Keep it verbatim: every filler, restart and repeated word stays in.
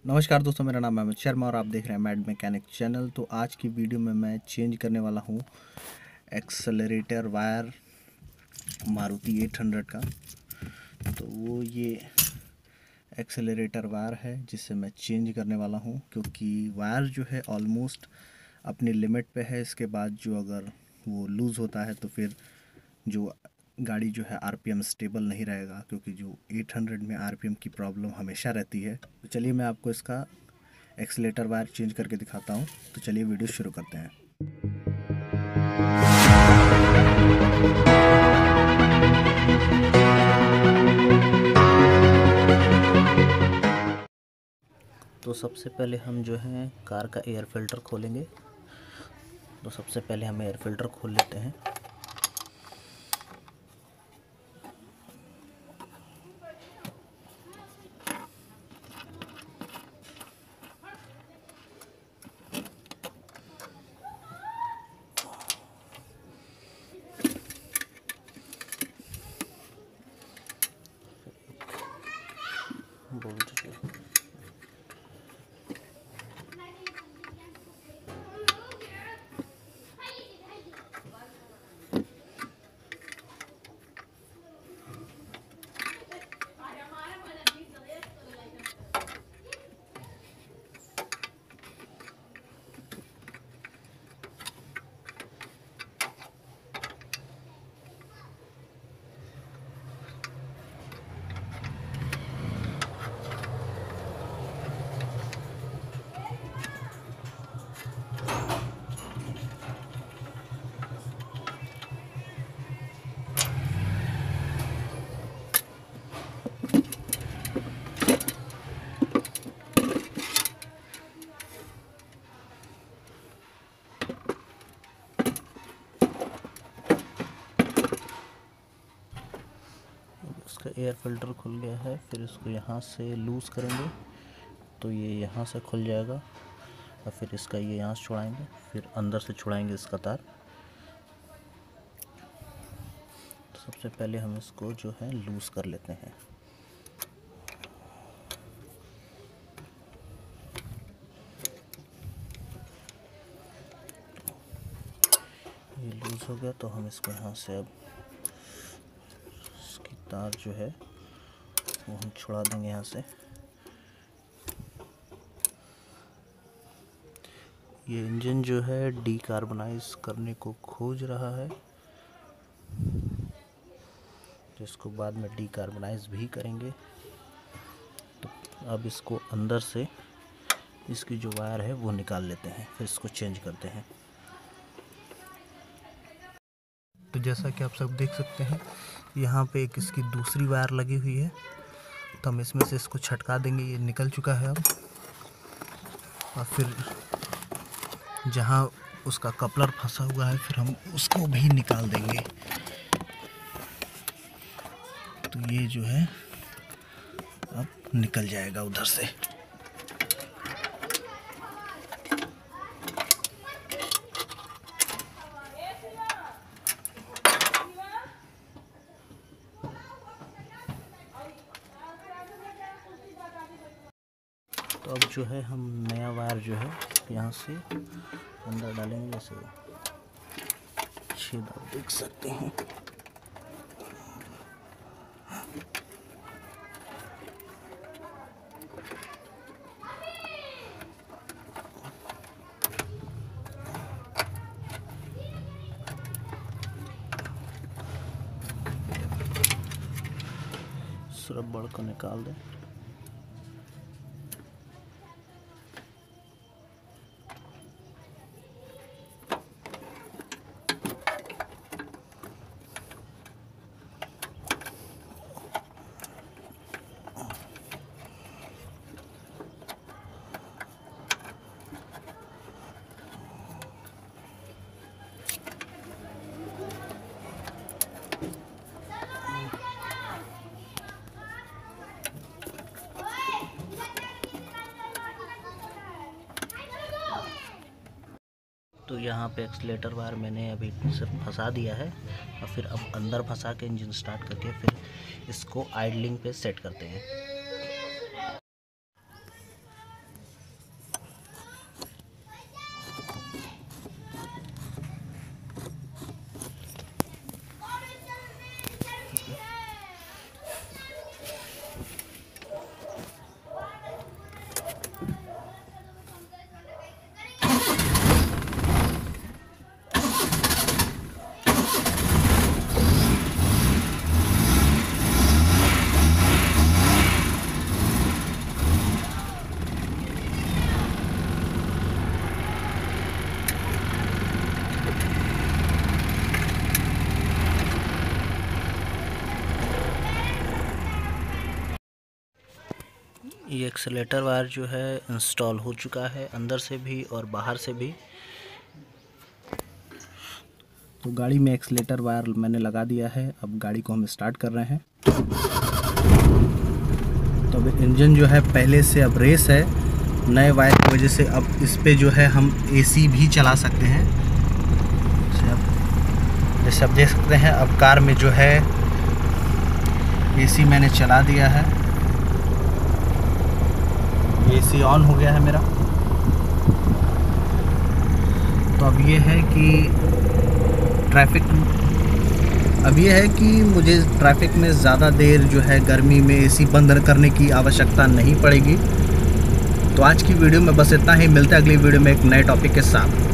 नमस्कार दोस्तों, मेरा नाम है अमित शर्मा और आप देख रहे हैं मैड मैकेनिक चैनल। तो आज की वीडियो में मैं चेंज करने वाला हूँ accelerator wire Maruti eight hundred का। तो वो ये एक्सेलरेटर वायर है जिसे मैं चेंज करने वाला हूँ, क्योंकि वायर जो है ऑलमोस्ट अपनी लिमिट पे है। इसके बाद जो अगर वो लूज़ होता है तो फिर जो गाड़ी जो है आरपीएम स्टेबल नहीं रहेगा, क्योंकि जो एट हंड्रेड में आरपीएम की प्रॉब्लम हमेशा रहती है। तो चलिए मैं आपको इसका एक्सीलेटर वायर चेंज करके दिखाता हूँ। तो चलिए वीडियो शुरू करते हैं। तो सबसे पहले हम जो है कार का एयर फिल्टर खोलेंगे। तो सबसे पहले हम एयर फिल्टर खोल लेते हैं। बोल्ट जो इसका एयर फिल्टर खुल गया है। फिर इसको यहाँ से लूज़ करेंगे तो ये यहाँ से खुल जाएगा, और फिर इसका ये यहाँ से छुड़ाएंगे, फिर अंदर से छुड़ाएंगे इसका तार। तो सबसे पहले हम इसको जो है लूज़ कर लेते हैं। ये लूज़ हो गया तो हम इसको यहाँ से अब इसकी तार जो है वो हम छुड़ा देंगे यहाँ से। ये इंजन जो है डीकार्बोनाइज करने को खोज रहा है, तो इसको बाद में डीकार्बोनाइज भी करेंगे। तो अब इसको अंदर से इसकी जो वायर है वो निकाल लेते हैं, फिर इसको चेंज करते हैं। तो जैसा कि आप सब देख सकते हैं, यहाँ पे एक इसकी दूसरी वायर लगी हुई है। तो हम इसमें से इसको छटका देंगे, ये निकल चुका है अब। और फिर जहाँ उसका कपलर फंसा हुआ है फिर हम उसको भी निकाल देंगे। तो ये जो है अब निकल जाएगा उधर से। तो अब जो है हम नया वायर जो है यहाँ से अंदर डालेंगे। जैसे छेद आप देख सकते हैं। रबड़ को निकाल दें। तो यहाँ पे एक्सीलेटर वायर मैंने अभी सिर्फ फंसा दिया है, और फिर अब अंदर फंसा के इंजन स्टार्ट करके फिर इसको आइडलिंग पे सेट करते हैं। ये एक्सेलेरेटर वायर जो है इंस्टॉल हो चुका है, अंदर से भी और बाहर से भी। तो गाड़ी में एक्सेलेरेटर वायर मैंने लगा दिया है। अब गाड़ी को हम स्टार्ट कर रहे हैं। तो अब इंजन जो है पहले से अब रेस है, नए वायर की वजह से अब इस पे जो है हम एसी भी चला सकते हैं। जैसे आप देख सकते हैं अब कार में जो है एसी मैंने चला दिया है, एसी ऑन हो गया है मेरा। तो अब ये है कि ट्रैफिक अब ये है कि मुझे ट्रैफिक में ज़्यादा देर जो है गर्मी में एसी बंद करने की आवश्यकता नहीं पड़ेगी। तो आज की वीडियो में बस इतना ही। मिलते हैं अगली वीडियो में एक नए टॉपिक के साथ।